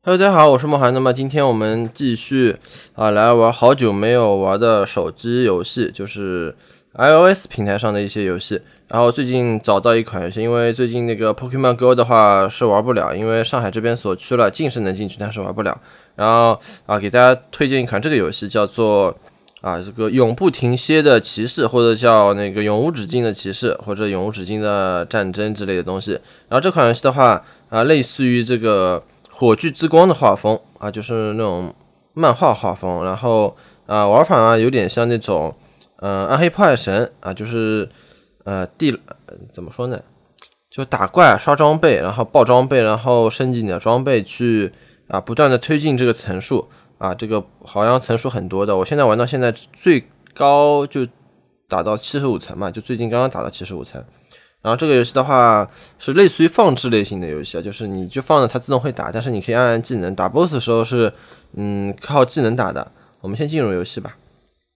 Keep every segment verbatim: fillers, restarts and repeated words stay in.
Hello，大家好，我是梦涵。那么今天我们继续啊来玩好久没有玩的手机游戏，就是 iOS 平台上的一些游戏。然后最近找到一款游戏，因为最近那个 Pokemon Go 的话是玩不了，因为上海这边锁区了，近是能进去，但是玩不了。然后啊，给大家推荐一款这个游戏，叫做啊这个永不停歇的骑士，或者叫那个永无止境的骑士，或者永无止境的战争之类的东西。然后这款游戏的话啊，类似于这个火炬之光的画风啊，就是那种漫画画风，然后啊玩法啊有点像那种呃暗黑破坏神啊，就是呃地、呃、怎么说呢，就打怪刷装备，然后爆装备，然后升级你的装备，去啊不断的推进这个层数啊，这个好像层数很多的，我现在玩到现在最高就打到七十五层嘛，就最近刚刚打到七十五层。然后这个游戏的话是类似于放置类型的游戏啊，就是你就放着它自动会打，但是你可以按按技能，打 boss 的时候是嗯靠技能打的。我们先进入游戏吧。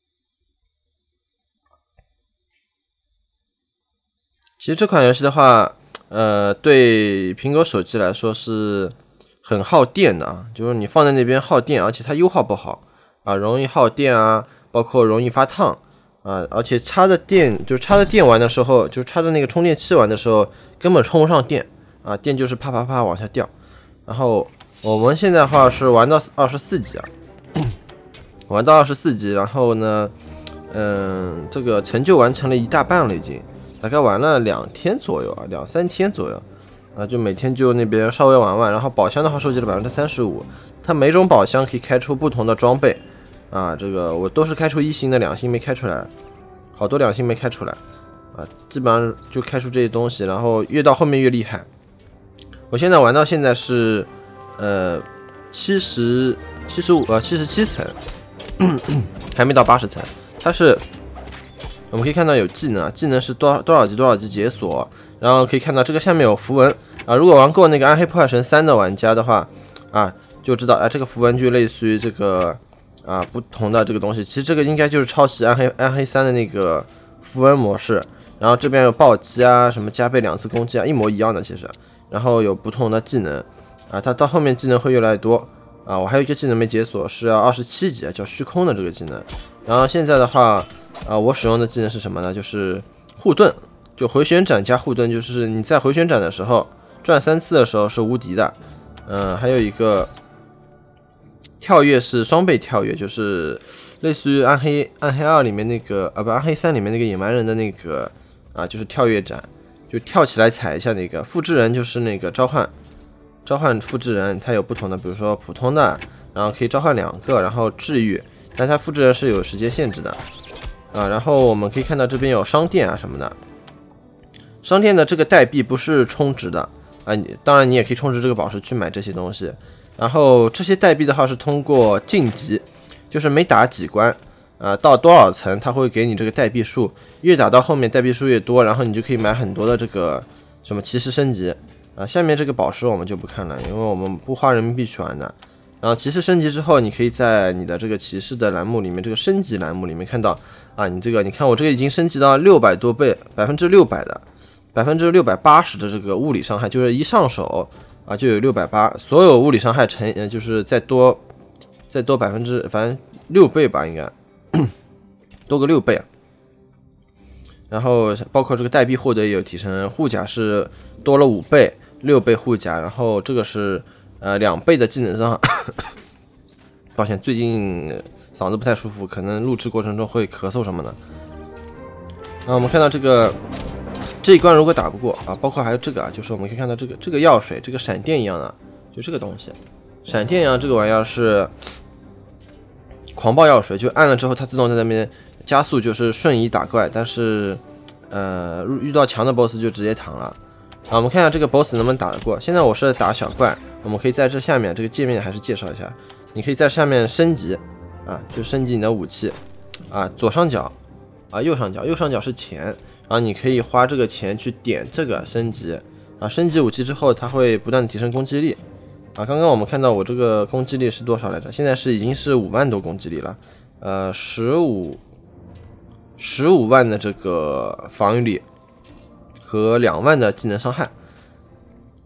其实这款游戏的话，呃，对苹果手机来说是很耗电的啊，就是你放在那边耗电，而且它优化不好啊，容易耗电啊，包括容易发烫。啊，而且插着电，就是插着电玩的时候，就插着那个充电器玩的时候，根本充不上电啊，电就是啪啪啪往下掉。然后我们现在的话是玩到二十四级啊，玩到二十四级，然后呢，嗯，这个成就完成了一大半了已经，大概玩了两天左右啊，两三天左右啊，就每天就那边稍微玩玩。然后宝箱的话收集了百分之三十五，它每种宝箱可以开出不同的装备。啊，这个我都是开出一星的，两星没开出来，好多两星没开出来啊，基本上就开出这些东西，然后越到后面越厉害。我现在玩到现在是呃七十七十五呃七十七层，还没到八十层。它是我们可以看到有技能啊，技能是多少多少级多少级解锁，然后可以看到这个下面有符文啊。如果玩过那个暗黑破坏神三的玩家的话啊，就知道啊，这个符文就类似于这个。啊，不同的这个东西，其实这个应该就是抄袭暗黑暗黑三的那个符文模式。然后这边有暴击啊，什么加倍两次攻击啊，一模一样的其实。然后有不同的技能啊，它到后面技能会越来越多啊。我还有一个技能没解锁，是要二十七级，叫虚空的这个技能。然后现在的话啊，我使用的技能是什么呢？就是护盾，就回旋斩加护盾，就是你在回旋斩的时候转三次的时候是无敌的。嗯，还有一个。跳跃是双倍跳跃，就是类似于暗黑暗黑二里面那个啊不暗黑三里面那个野蛮人的那个啊，就是跳跃斩，就跳起来踩一下那个。复制人就是那个召唤召唤复制人，它有不同的，比如说普通的，然后可以召唤两个，然后治愈，但它复制人是有时间限制的啊。然后我们可以看到这边有商店啊什么的，商店的这个代币不是充值的啊，你当然你也可以充值这个宝石去买这些东西。然后这些代币的话是通过晋级，就是每打几关，呃，到多少层它会给你这个代币数，越打到后面代币数越多，然后你就可以买很多的这个什么骑士升级啊。下面这个宝石我们就不看了，因为我们不花人民币去玩的。然后骑士升级之后，你可以在你的这个骑士的栏目里面，这个升级栏目里面看到啊，你这个你看我这个已经升级到六百多倍，百分之六百的，百分之六百八十的这个物理伤害，就是一上手。啊，就有六百八，所有物理伤害乘，呃，就是再多，再多百分之，反正六倍吧，应该多个六倍啊。然后包括这个代币获得也有提升，护甲是多了五倍，六倍护甲，然后这个是呃两倍的技能伤。抱歉，最近嗓子不太舒服，可能录制过程中会咳嗽什么的。啊，我们看到这个。这一关如果打不过啊，包括还有这个啊，就是我们可以看到这个这个药水，这个闪电一样的，就这个东西，闪电一样这个玩意儿是狂暴药水，就按了之后它自动在那边加速，就是瞬移打怪，但是呃遇到强的 boss 就直接躺了。啊，我们看一下这个 boss 能不能打得过。现在我是打小怪，我们可以在这下面这个界面还是介绍一下，你可以在下面升级啊，就升级你的武器啊，左上角啊，右上角，右上角是钱。然后你可以花这个钱去点这个升级啊，升级武器之后它会不断的提升攻击力啊。刚刚我们看到我这个攻击力是多少来着？现在是已经是五万多攻击力了，呃，十五十五万的这个防御力和两万的技能伤害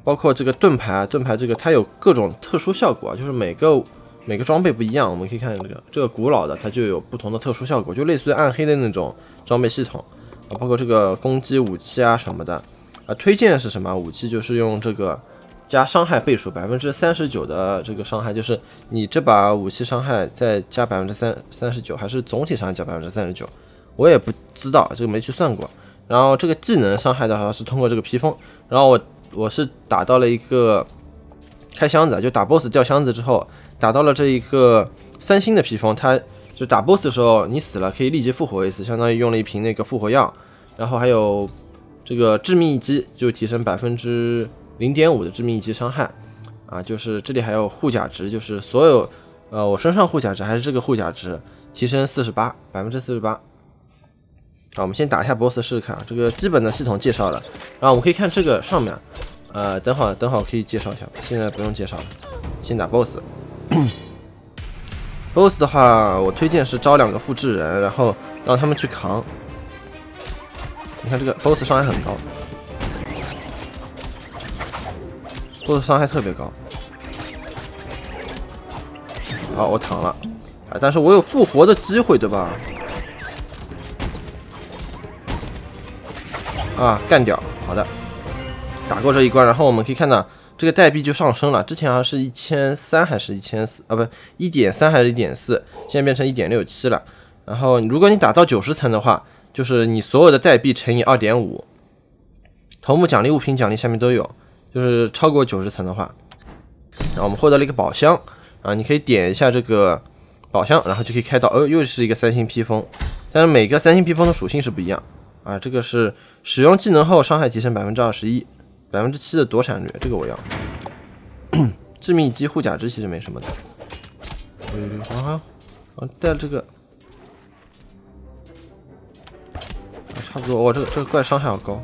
包括这个盾牌啊，盾牌这个它有各种特殊效果啊，就是每个每个装备不一样。我们可以看这个这个古老的，它就有不同的特殊效果，就类似于暗黑的那种装备系统啊，包括这个攻击武器啊什么的啊。推荐是什么武器？就是用这个加伤害倍数百分之三十九的这个伤害，就是你这把武器伤害再加百分之三三十九，还是总体伤害加百分之三十九？我也不知道，这个没去算过。然后这个技能伤害的话是通过这个披风，然后我我是打到了一个开箱子，就打 boss 掉箱子之后，打到了这一个三星的披风，它就打 boss 的时候你死了可以立即复活一次，相当于用了一瓶那个复活药，然后还有这个致命一击，就提升百分之零点五的致命一击伤害啊，就是这里还有护甲值，就是所有呃我身上护甲值还是这个护甲值提升四十八，百分之四十八。好，我们先打一下 boss 试试看啊，这个基本的系统介绍了，然后我们可以看这个上面，呃，等会儿等会儿可以介绍一下，现在不用介绍了，先打 boss。boss 的话，我推荐是招两个复制人，然后让他们去扛。你看这个 boss 伤害很高 ，boss 伤害特别高。好，我躺了啊，但是我有复活的机会，对吧？啊，干掉，好的，打过这一关，然后我们可以看到这个代币就上升了，之前好像是一千三还是一千四啊，不，一点三还是一点四，现在变成一点六七了。然后如果你打到九十层的话，就是你所有的代币乘以二点五，头目奖励、物品奖励下面都有，就是超过九十层的话，然后我们获得了一个宝箱啊，你可以点一下这个宝箱，然后就可以开到，哦，又是一个三星披风，但是每个三星披风的属性是不一样。啊，这个是使用技能后伤害提升百分之二十一，百分之七的躲闪率，这个我要。致命一击护甲值其实没什么的。啊，啊，带这个，啊，差不多。哇，这个这个怪伤害好高。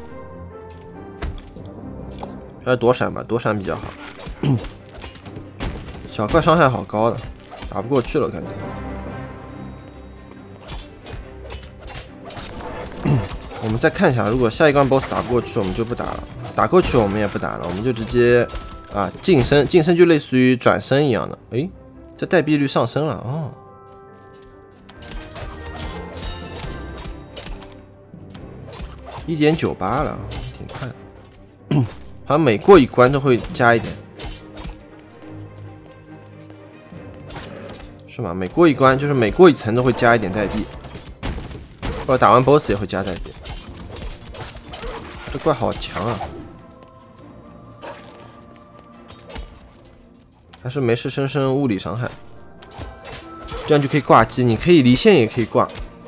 还是躲闪吧，躲闪比较好。小怪伤害好高的，打不过去了感觉。我们再看一下，如果下一关 boss 打不过去，我们就不打了；打过去我们也不打了，我们就直接啊晋升，晋升就类似于转身一样的。诶，这代币率上升了哦，一点九八了，挺快的。好像每过一关都会加一点，是吗？每过一关就是每过一层都会加一点代币，或者打完 boss 也会加代币。这怪好强啊！还是没事生生物理伤害，这样就可以挂机。你可以离线也可以挂。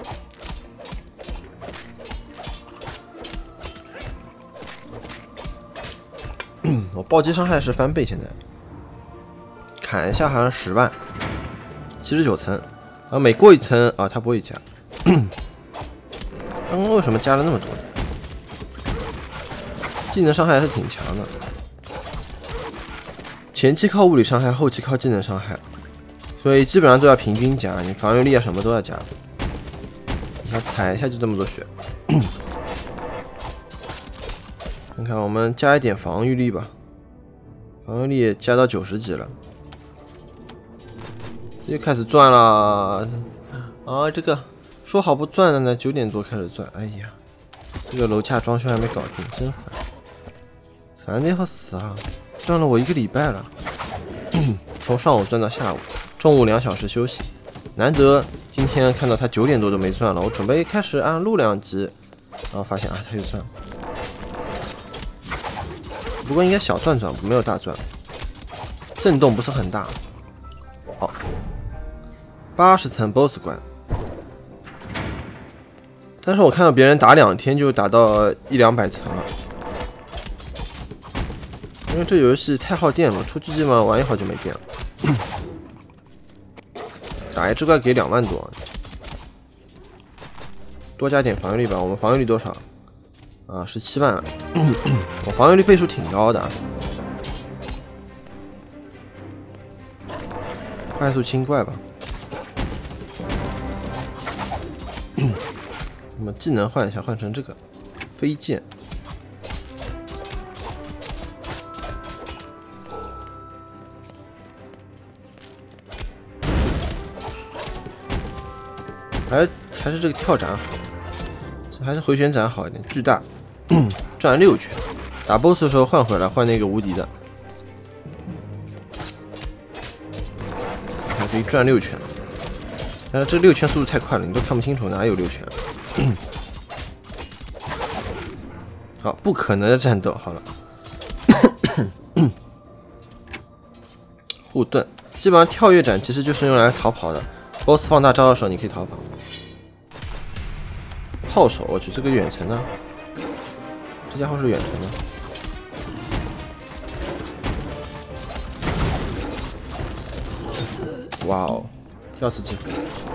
我暴击伤害是翻倍，现在砍一下好像十万，七十九层啊，每过一层啊，它不会加。刚刚为什么加了那么多？技能伤害还是挺强的，前期靠物理伤害，后期靠技能伤害，所以基本上都要平均加，你防御力啊什么都要加。你看踩一下就这么多血，看看我们加一点防御力吧，防御力也加到九十几了，又开始转了。啊，这个说好不转的呢，九点多开始转，哎呀，这个楼下装修还没搞定，真烦。烦的要死啊！转了我一个礼拜了，从上午转到下午，中午两小时休息。难得今天看到他九点多都没转了，我准备开始按录两集，然后发现啊，他又转了。不过应该小转转，没有大转，震动不是很大。好，八十层 boss 关，但是我看到别人打两天就打到一两百层了。因为这游戏太耗电了，出去基本上玩一会儿就没电了。打一只怪给两万多，多加点防御力吧。我们防御力多少？啊，十七万。我防御力倍数挺高的。快速清怪吧。我们技能换一下，换成这个飞剑。 还是还是这个跳斩好，这还是回旋斩好一点，巨大，转六圈，打 BOSS 的时候换回来，换那个无敌的，还可以转六圈。但是这六圈速度太快了，你都看不清楚哪有六圈。好，不可能的战斗，好了。护盾，基本上跳跃斩其实就是用来逃跑的。BOSS 放大招的时候，你可以逃跑。炮手，我去，这个远程呢？这家伙是远程的。哇哦，跳刺技，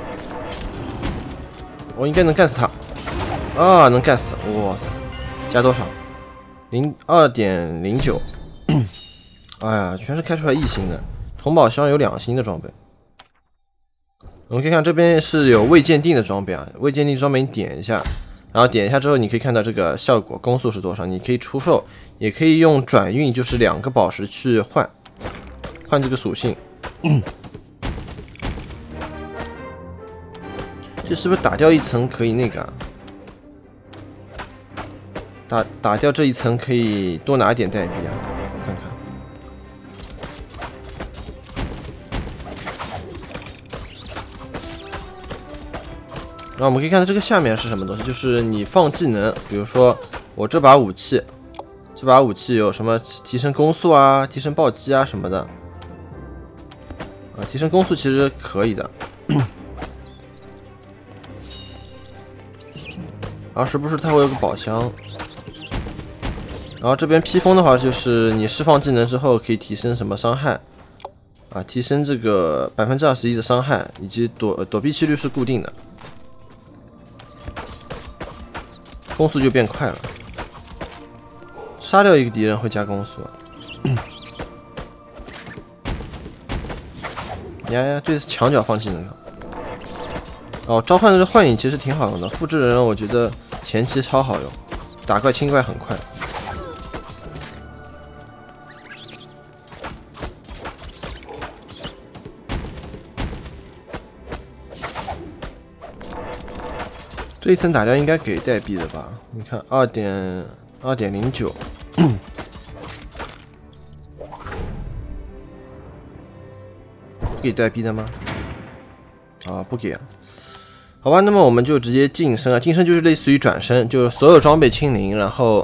我应该能干死他。啊，能干死！哇塞，加多少？零二点零九。哎呀，全是开出来一星的。铜宝箱有两星的装备。我们可以看这边是有未鉴定的装备啊，未鉴定装备你点一下，然后点一下之后，你可以看到这个效果攻速是多少，你可以出售，也可以用转运，就是两个宝石去换，换这个属性。嗯、这是不是打掉一层可以那个、啊？打打掉这一层可以多拿一点代币啊，看看。然后我们可以看到这个下面是什么东西，就是你放技能，比如说我这把武器，这把武器有什么提升攻速啊、提升暴击啊什么的，啊，提升攻速其实可以的。然后时不时它会有个宝箱，然后这边披风的话，就是你释放技能之后可以提升什么伤害，啊，提升这个百分之二十一的伤害，以及躲躲避几率是固定的。攻速就变快了，杀掉一个敌人会加攻速。呀呀，这是墙角放技能。哦，召唤的这幻影其实挺好用的，复制人我觉得前期超好用，打怪清怪很快。这一层打掉应该给代币的吧？你看，二点二点零九，不给代币的吗？啊，不给啊。好吧，那么我们就直接晋升啊，晋升就是类似于转身，就是所有装备清零，然后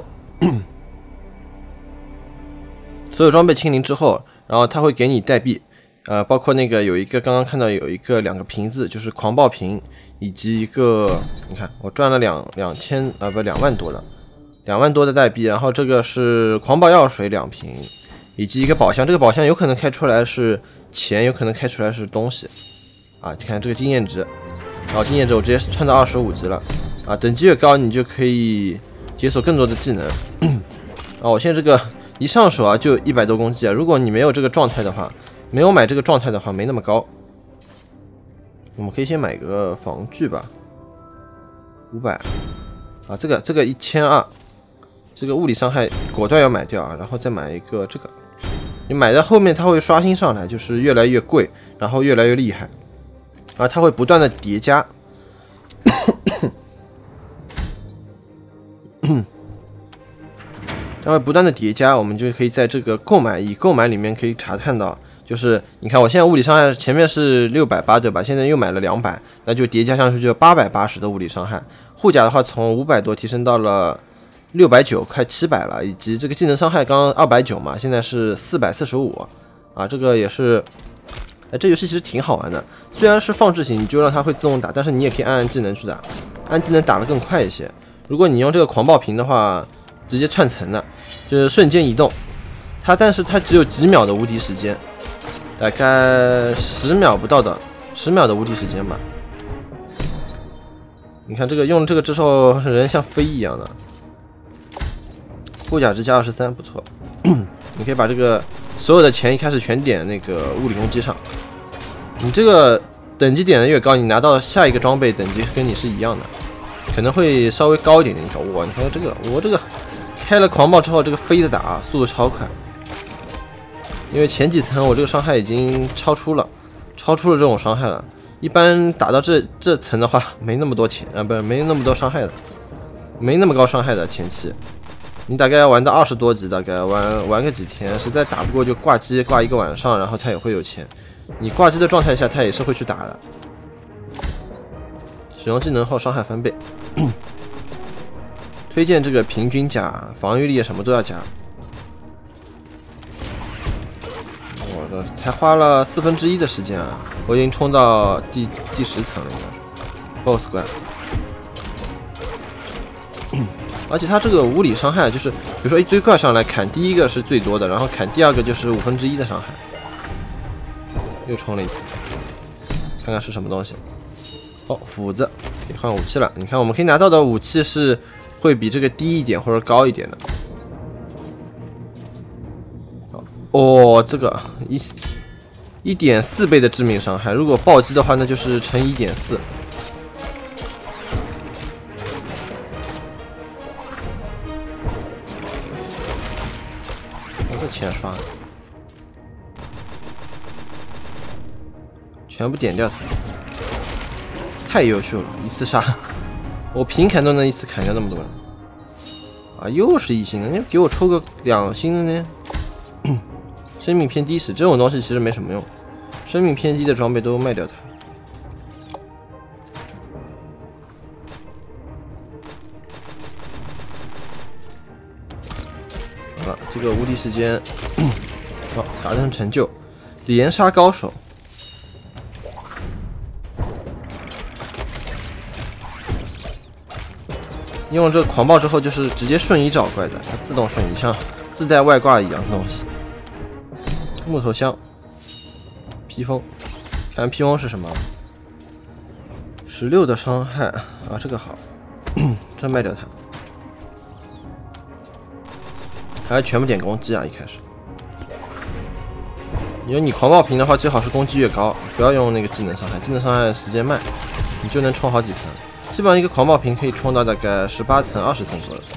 所有装备清零之后，然后它会给你代币，呃，包括那个有一个刚刚看到有一个两个瓶子，就是狂暴瓶。以及一个，你看我赚了两两千啊，不两万多的，两万多的代币，然后这个是狂暴药水两瓶，以及一个宝箱，这个宝箱有可能开出来是钱，有可能开出来是东西，啊，你看这个经验值，然后经验值我直接窜到二十五级了，啊，等级越高你就可以解锁更多的技能，啊，我现在这个一上手啊就一百多攻击啊，如果你没有这个状态的话，没有买这个状态的话没那么高。我们可以先买个防具吧，五百啊，这个这个一千二，这个物理伤害果断要买掉啊，然后再买一个这个，你买在后面它会刷新上来，就是越来越贵，然后越来越厉害，啊，它会不断的叠加，它会不断的叠加，我们就可以在这个购买以购买里面可以查看到。就是你看，我现在物理伤害前面是六百八，对吧？现在又买了两百，那就叠加上去就八百八十的物理伤害。护甲的话，从五百多提升到了六百九，快七百了。以及这个技能伤害刚刚二百九嘛，现在是四百四十五啊，这个也是，哎，这游戏其实挺好玩的。虽然是放置型，你就让它会自动打，但是你也可以按按技能去打，按技能打得更快一些。如果你用这个狂暴瓶的话，直接窜层的，就是瞬间移动。它但是它只有几秒的无敌时间。大概十秒不到的，十秒的无敌时间吧。你看这个用这个之后，人像飞一样的。护甲值加二十三，不错。你可以把这个所有的钱一开始全点那个物理攻击上。你这个等级点的越高，你拿到下一个装备等级跟你是一样的，可能会稍微高一点点。你看我，你看这个，我这个开了狂暴之后，这个飞的打速度超快。因为前几层我这个伤害已经超出了，超出了这种伤害了， 一般打到这这层的话，没那么多钱啊，不是没那么多伤害的，没那么高伤害的前期。你大概玩到二十多级，大概玩玩个几天，实在打不过就挂机挂一个晚上，然后他也会有钱。你挂机的状态下，他也是会去打的。使用技能后伤害翻倍。推荐这个平均加，防御力什么都要加。我的才花了四分之一的时间啊，我已经冲到第第十层了，应该是 BOSS 关。而且它这个物理伤害就是，比如说一堆怪上来砍，第一个是最多的，然后砍第二个就是五分之一的伤害。又冲了一次，看看是什么东西。哦，斧子可以换武器了。你看，我们可以拿到的武器是会比这个低一点或者高一点的。哦，这个一一点四倍的致命伤害，如果暴击的话，那就是乘一点四。钱刷，全部点掉它，太优秀了！一次杀，我平砍都能一次砍掉那么多人。啊，又是一星的，你给我抽个两星的呢？生命偏低时这种东西其实没什么用，生命偏低的装备都卖掉它。啊，这个无敌时间，好、哦，达成成就，连杀高手。用了这个狂暴之后，就是直接瞬移找怪的，它自动瞬移，像自带外挂一样的东西。木头箱，披风，看披风是什么？十六的伤害啊，这个好，真卖掉它。还是全部点攻击啊！一开始，因为你狂暴瓶的话，最好是攻击越高，不要用那个技能伤害，技能伤害时间慢，你就能冲好几层。基本上一个狂暴瓶可以冲到大概十八层、二十层左右。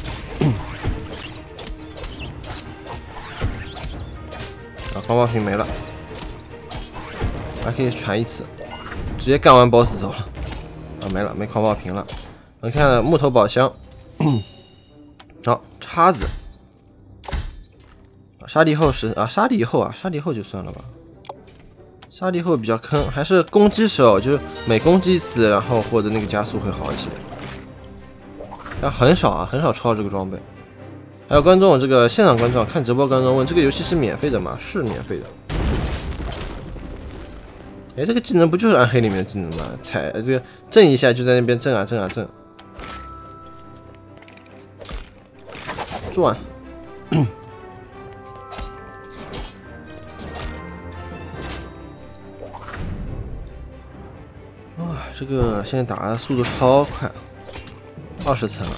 啊，狂暴瓶没了，还可以传一次，直接干完 BOSS 走了。啊，没了，没狂暴瓶了。我们看木头宝箱，好，叉子。杀敌后是啊，杀敌后啊，杀敌后就算了吧。杀敌后比较坑，还是攻击时候，就是每攻击一次，然后获得那个加速会好一些。但很少啊，很少抽到这个装备。还有观众，这个现场观众看直播观众问，这个游戏是免费的吗？是免费的。哎，这个技能不就是暗黑里面的技能吗？踩这个震一下就在那边震啊震啊震。转。哇，这个现在打的速度超快，二十层了。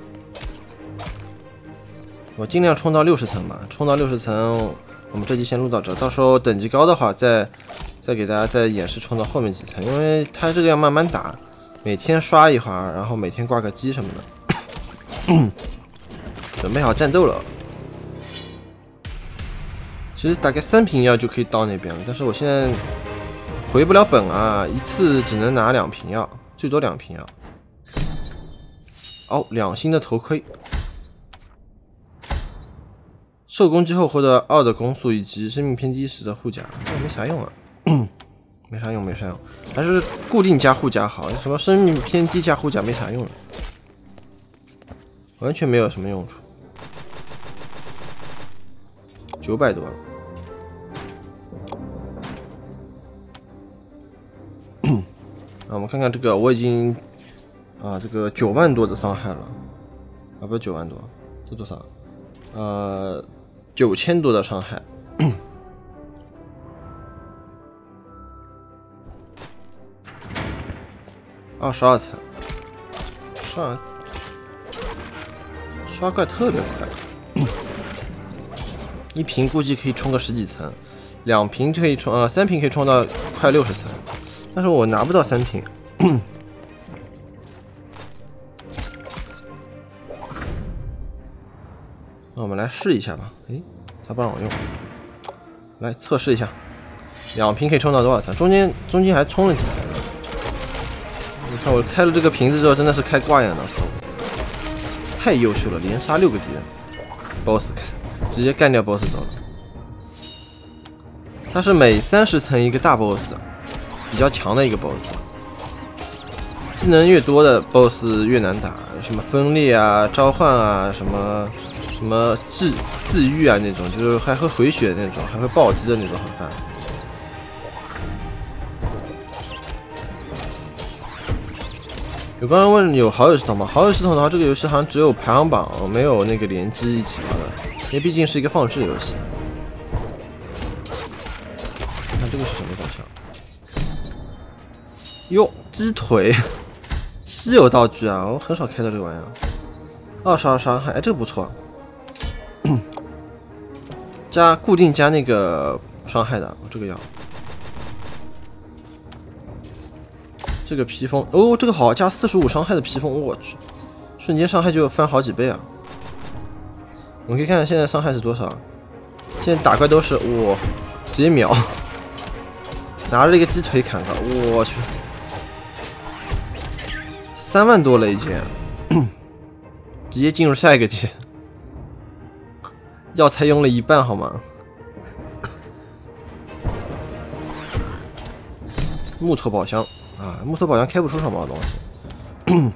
我尽量冲到六十层吧，冲到六十层，我们这集先录到这，到时候等级高的话，再再给大家再演示冲到后面几层，因为它这个要慢慢打，每天刷一会儿，然后每天挂个机什么的。准备好战斗了。其实大概三瓶药就可以到那边了，但是我现在回不了本啊，一次只能拿两瓶药，最多两瓶药。哦，两星的头盔。受攻击后获得二的攻速以及生命偏低时的护甲，这没啥用啊，没啥用，没啥用，还是固定加护甲好。什么生命偏低加护甲没啥用的，完全没有什么用处。九百多了，啊，我们看看这个，我已经啊，这个九万多的伤害了，啊，不是九万多，这多少？呃。九千多的伤害，二十二层，上刷怪特别快，一瓶估计可以冲个十几层，两瓶可以冲呃三瓶可以冲到快六十层，但是我拿不到三瓶。那我们来试一下吧。诶，他不让我用，来测试一下。 两瓶可以充到多少层？中间中间还充了几层呢？你看我开了这个瓶子之后，真的是开挂一样的速度，太优秀了，连杀六个敌人 ，BOSS 直接干掉 BOSS 走了。它是每三十层一个大 BOSS， 比较强的一个 BOSS。技能越多的 BOSS 越难打，什么分裂啊、召唤啊、什么什么治治愈啊那种，就是还会回血的那种，还会暴击的那种，很烦。有刚刚问有好友系统吗？好友系统的话，这个游戏好像只有排行榜，没有那个联机一起玩的，因为毕竟是一个放置游戏。你看这个是什么长相？哟，鸡腿，稀有道具啊！我很少开到这个玩意儿。二十二伤害，哎，这个不错。加固定加那个伤害的，我这个要。这个披风哦，这个好，加四十五伤害的披风，我去，瞬间伤害就翻好几倍啊！我们可以看看现在伤害是多少，现在打怪都是哇，直接秒，拿着一个鸡腿砍他，我去，三万多雷剑，直接进入下一个阶，药材用了一半好吗？木头宝箱。啊，木头宝箱开不出什么东西。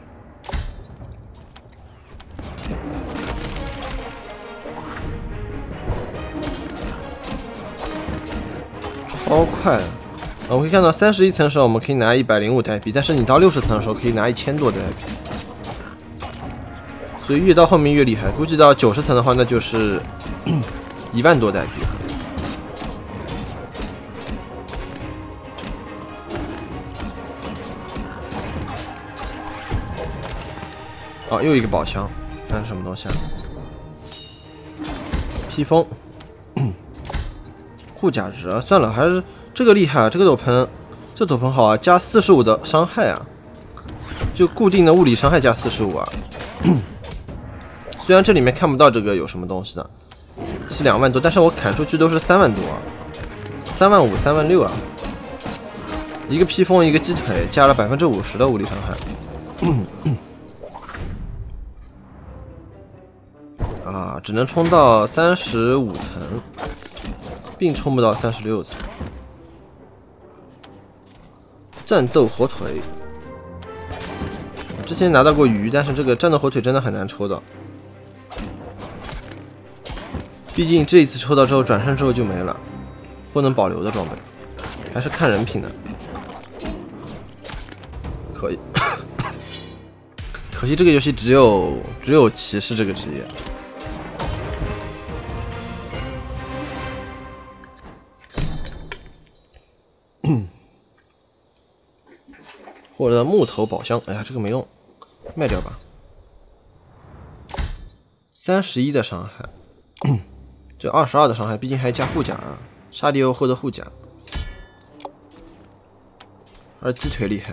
超快啊！我们可以看到三十一层的时候我们可以拿一百零五代币，但是你到六十层的时候可以拿一千多代币，所以越到后面越厉害。估计到九十层的话，那就是一万多代币。哦，又一个宝箱，看是什么东西啊？披风，护甲值啊，算了，还是这个厉害啊！这个斗篷，这斗篷好啊，加四十五的伤害啊，就固定的物理伤害加四十五啊。虽然这里面看不到这个有什么东西的，是两万多，但是我砍出去都是三万多啊，三万五、三万六啊。一个披风，一个鸡腿，加了百分之五十的物理伤害。啊，只能冲到三十五层，并冲不到三十六层。战斗火腿，之前拿到过鱼，但是这个战斗火腿真的很难抽到。毕竟这一次抽到之后，转身之后就没了，不能保留的装备，还是看人品的。可以，可惜这个游戏只有只有骑士这个职业。或者木头宝箱，哎呀，这个没用，卖掉吧。三十一的伤害，这二十二的伤害，毕竟还加护甲啊，沙迪欧后的护甲，而鸡腿厉害。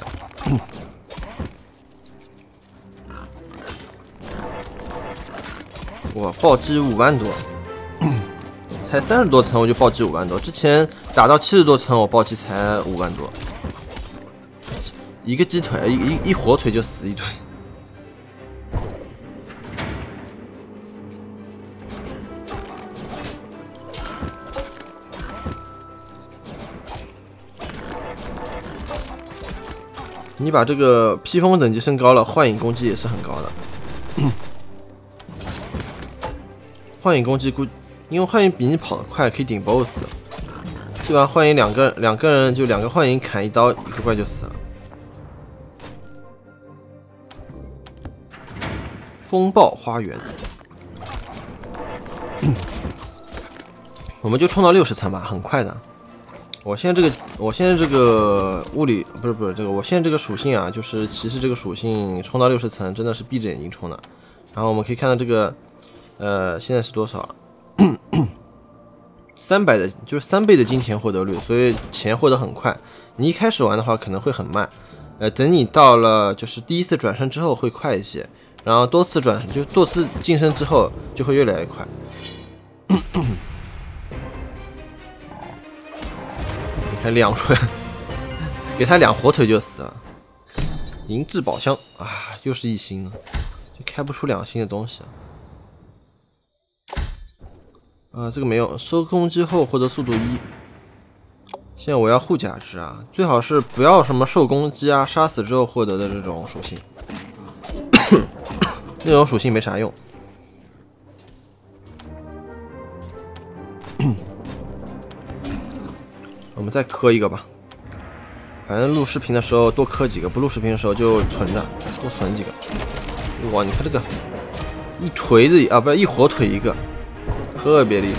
哇，暴击五万多，才三十多层我就暴击五万多，之前打到七十多层我暴击才五万多。一个鸡腿，一一一火腿就死一堆。你把这个披风等级升高了，幻影攻击也是很高的。幻影攻击估，因为幻影比你跑得快，可以顶 B O S S。基本上幻影两个两个人就两个幻影砍一刀，一个怪就死了。风暴花园，我们就冲到六十层吧，很快的。我现在这个，我现在这个物理不是不是这个，我现在这个属性啊，就是骑士这个属性，冲到六十层真的是闭着眼睛冲的。然后我们可以看到这个，呃，现在是多少？三百的，就是三倍的金钱获得率，所以钱获得很快。你一开始玩的话可能会很慢，呃，等你到了就是第一次转身之后会快一些。然后多次转就多次晋升之后就会越来越快。 还两锤，给他两火腿就死了。银质宝箱啊，又是一星呢，就开不出两星的东西啊。啊，这个没有，收攻击后获得速度一。现在我要护甲值啊，最好是不要什么受攻击啊，杀死之后获得的这种属性，那种属性没啥用。我们再磕一个吧，反正录视频的时候多磕几个，不录视频的时候就存着，多存几个。哇，你看这个一锤子啊，不是一火腿一个，特别厉害。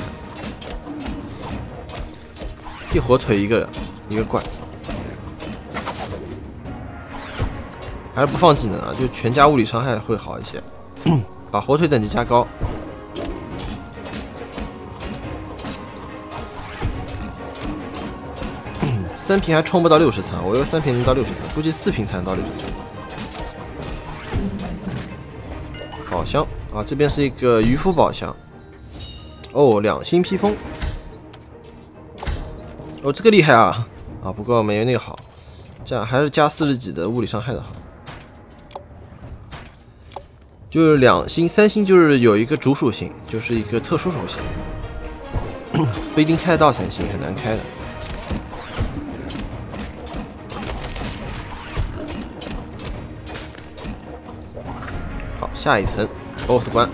一火腿一个一个怪，还是不放技能啊，就全加物理伤害会好一些。把火腿等级加高。三瓶还冲不到六十层，我以为三瓶能到六十层，估计四瓶才能到六十层。宝箱啊，这边是一个渔夫宝箱。哦，两星披风。哦，这个厉害啊！啊，不过没有那个好，这样还是加四十几的物理伤害的好。就是两星、三星就是有一个主属性，就是一个特殊属性，不一定开得到三星，很难开的。好，下一层 B O S S 关。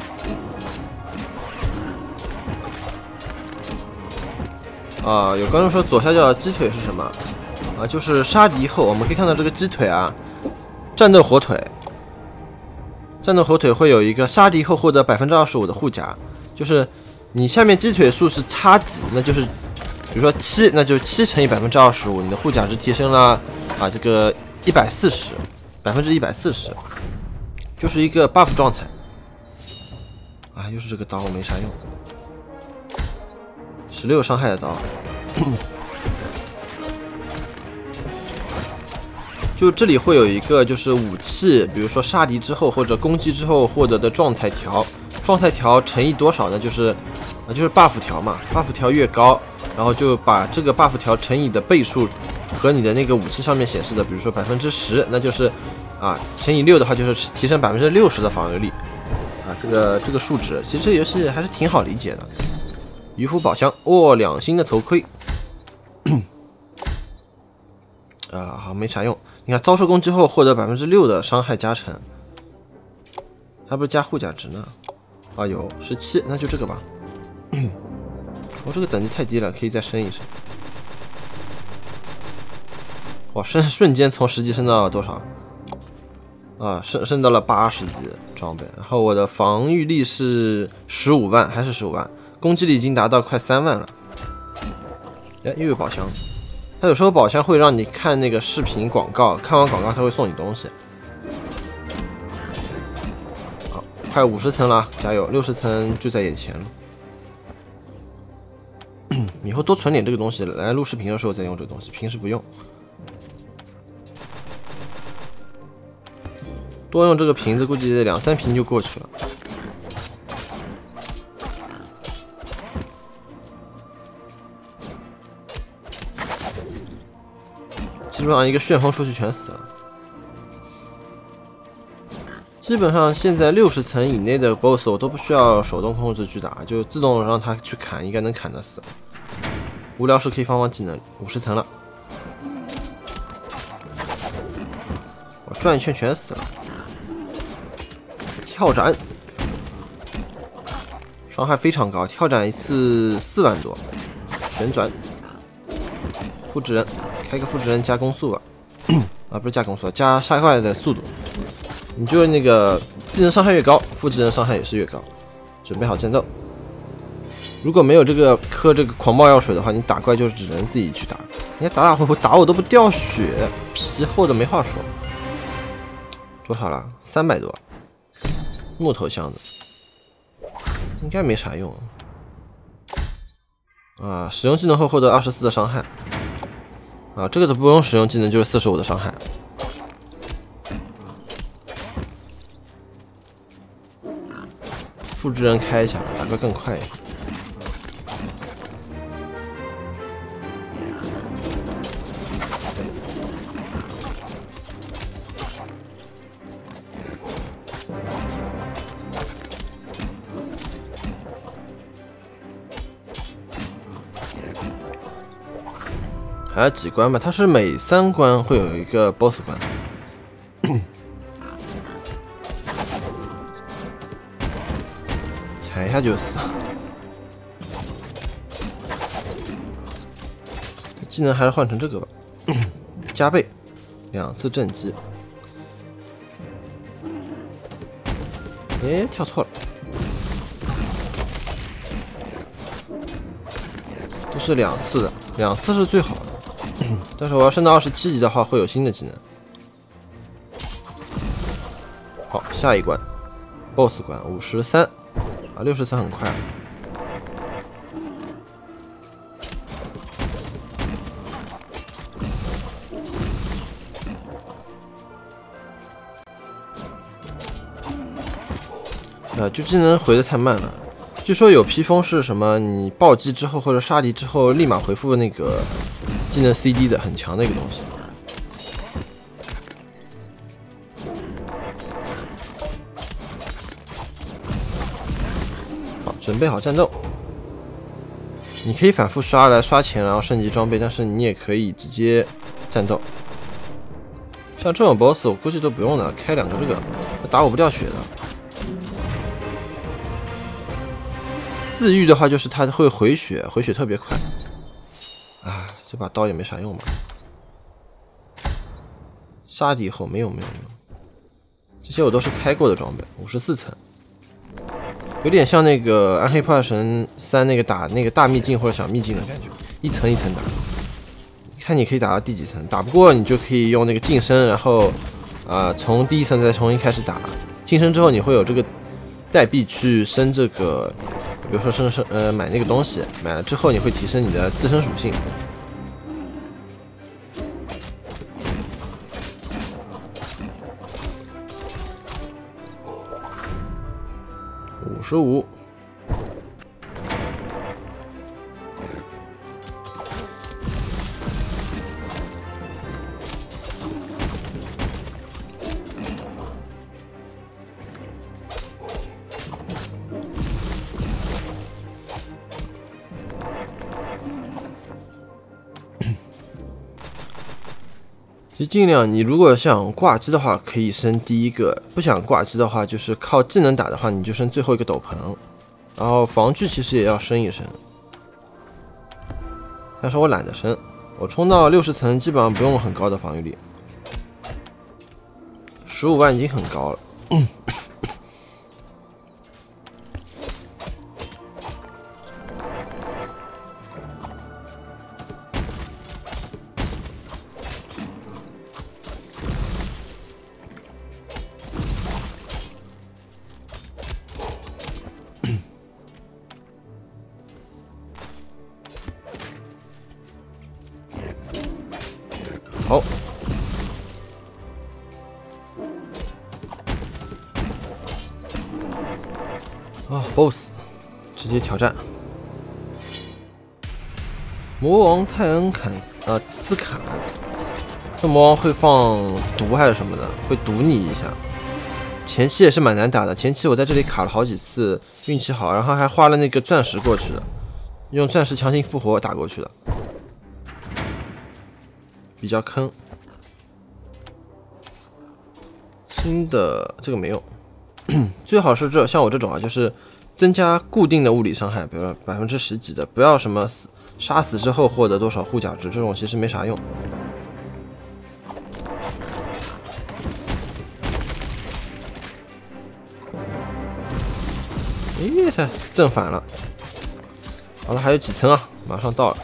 啊，有观众说左下角鸡腿是什么？啊，就是杀敌后，我们可以看到这个鸡腿啊，战斗火腿，战斗火腿会有一个杀敌后获得百分之二十五的护甲，就是你下面鸡腿数是差几，那就是比如说七，那就七乘以百分之二十五，你的护甲值提升了啊，这个一百四十，百分之一百四十，就是一个 buff 状态。啊，又是这个刀，没啥用。十六伤害的刀，就这里会有一个就是武器，比如说杀敌之后或者攻击之后获得的状态条，状态条乘以多少呢？就是啊就是 buff 条嘛 ，buff 条越高，然后就把这个 buff 条乘以的倍数和你的那个武器上面显示的，比如说百分之十，那就是啊乘以六的话就是提升百分之六十的防御力啊，这个这个数值，其实这个游戏还是挺好理解的。渔夫宝箱，哦，两星的头盔，啊，好没啥用。你看遭受攻击后获得百分之六的伤害加成，还不是加护甲值呢？啊，有十七，那就这个吧。我、哦、这个等级太低了，可以再升一升。哇，升瞬间从十级升到多少？啊，升升到了八十级装备。然后我的防御力是十五万，还是十五万？攻击力已经达到快三万了。哎，又有宝箱。它有时候宝箱会让你看那个视频广告，看完广告它会送你东西。好，快五十层了，加油！六十层就在眼前了。以后多存点这个东西，来录视频的时候再用这个东西，平时不用。多用这个瓶子，估计两三瓶就过去了。基本上一个旋风出去全死了。基本上现在六十层以内的 B O S S 我都不需要手动控制去打，就自动让他去砍，应该能砍得死。无聊时可以放放技能。五十层了，我转一圈全死了。跳斩，伤害非常高，跳斩一次四万多。旋转，复制人。开个复制人加攻速吧，啊不是加攻速，加杀怪的速度。你就那个技能伤害越高，复制人伤害也是越高。准备好战斗。如果没有这个磕这个狂暴药水的话，你打怪就只能自己去打。你看打打回回打我都不掉血，皮厚的没话说。多少了？三百多。木头箱子，应该没啥用。啊，使用技能后获得二十四的伤害。啊，这个都不用使用技能，就是四十五的伤害。复制人开一下，打怪更快一点。 还有几关吧，它是每三关会有一个 boss 关。踩一下就死。这技能还是换成这个吧，加倍，两次正击。哎，跳错了。都是两次的，两次是最好的。但是我要升到二十七级的话，会有新的技能。好，下一关 ，BOSS 关五十三啊，六十三很快。啊，就技能回的太慢了。据说有披风是什么？你暴击之后或者杀敌之后，立马回复那个技能 C D 的，很强的一个东西。好，准备好战斗。你可以反复刷来刷钱，然后升级装备，但是你也可以直接战斗。像这种 BOSS 我估计都不用了，开两个这个，打我不掉血的。自愈的话，就是它会回血，回血特别快。啊，这把刀也没啥用吧？杀敌后没用没用没用。这些我都是开过的装备，五十四层，有点像那个《暗黑破坏神三》那个打那个大秘境或者小秘境的感觉，一层一层打。看你可以打到第几层，打不过你就可以用那个晋升，然后啊、呃、从第一层再重新开始打。晋升之后你会有这个代币去升这个。比如说升升呃买那个东西，买了之后你会提升你的自身属性。五十五。其实尽量，你如果想挂机的话，可以升第一个；不想挂机的话，就是靠技能打的话，你就升最后一个斗篷。然后防具其实也要升一升，但是我懒得升，我冲到六十层基本上不用很高的防御力，十五万已经很高了。嗯好，啊 ，BOSS 直接挑战。魔王泰恩坎斯啊斯坎，这魔王会放毒还是什么的，会毒你一下。前期也是蛮难打的，前期我在这里卡了好几次，运气好，然后还花了那个钻石过去的，用钻石强行复活打过去的。比较坑，新的这个没用，最好是这像我这种啊，就是增加固定的物理伤害，比如百分之十几的，不要什么死杀死之后获得多少护甲值，这种其实没啥用。咦，它正反了。好了，还有几层啊？马上到了。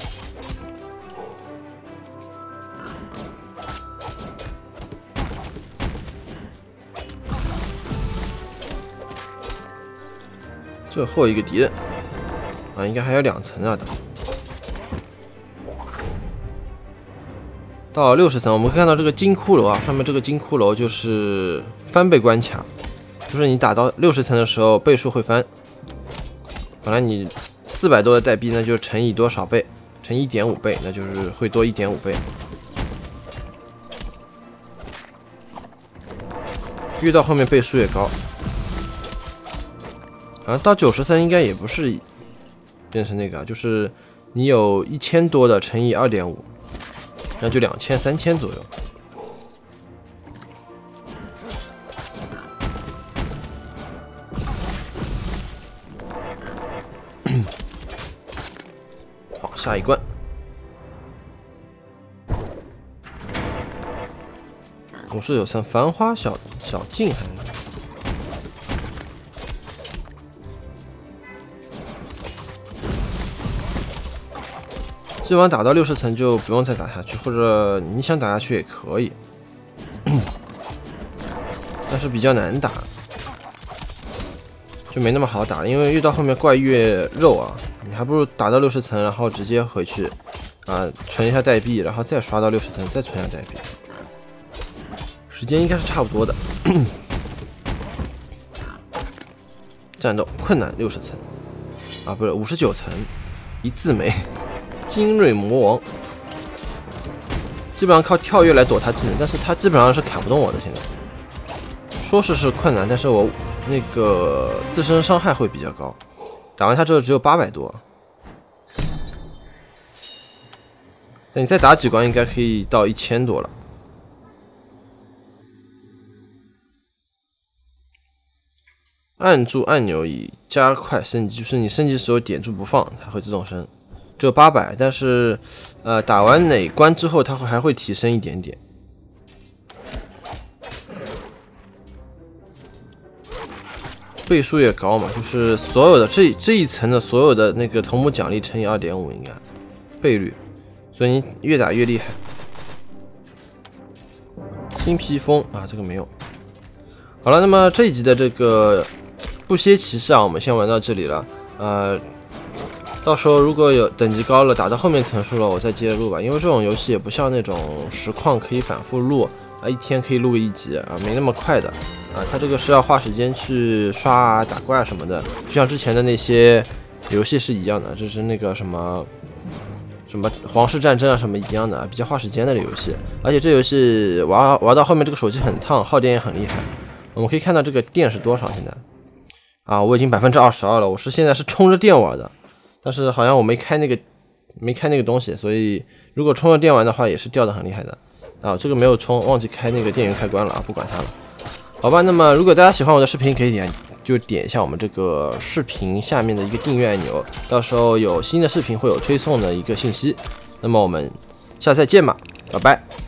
最后一个敌人啊，应该还有两层啊的。到六十层，我们可以看到这个金骷髅啊，上面这个金骷髅就是翻倍关卡，就是你打到六十层的时候倍数会翻。本来你四百多的代币，那就乘以多少倍？乘一点五倍，那就是会多一点五倍。越到后面倍数越高。啊，到九十层应该也不是变成那个，就是你有一千多的乘以二点五， 那就两千、三千左右。好，下一关。五十九层繁花小小径还是？基本上打到六十层就不用再打下去，或者你想打下去也可以，但是比较难打，就没那么好打，因为越到后面怪越肉啊，你还不如打到六十层，然后直接回去啊存一下代币，然后再刷到六十层，再存下代币，时间应该是差不多的。战斗困难六十层啊，不是五十九层，一字眉。精锐魔王，基本上靠跳跃来躲他技能，但是他基本上是砍不动我的。现在说是是困难，但是我那个自身伤害会比较高，打完他之后只有八百多，但你再打几关应该可以到一千多了。按住按钮以加快升级，就是你升级时候点住不放，它会自动升。只有八百，但是，呃，打完哪关之后，它会还会提升一点点。倍数也高嘛，就是所有的这这一层的所有的那个同母奖励乘以 二点五 应该倍率，所以你越打越厉害。新披风啊，这个没有。好了，那么这一集的这个不歇骑士啊，我们先玩到这里了，呃。到时候如果有等级高了，打到后面层数了，我再接着录吧。因为这种游戏也不像那种实况可以反复录啊，一天可以录一集啊，没那么快的啊。它这个是要花时间去刷啊、打怪啊什么的，就像之前的那些游戏是一样的，就是那个什么什么皇室战争啊什么一样的，比较花时间的游戏。而且这游戏玩玩到后面，这个手机很烫，耗电也很厉害。我们可以看到这个电是多少现在啊？我已经百分之二十二了，我是现在是充着电玩的。但是好像我没开那个没开那个东西，所以如果充了电玩的话也是掉的很厉害的啊。这个没有充，忘记开那个电源开关了啊，不管它了。好吧，那么如果大家喜欢我的视频，可以点就点一下我们这个视频下面的一个订阅按钮，到时候有新的视频会有推送的一个信息。那么我们下次再见吧，拜拜。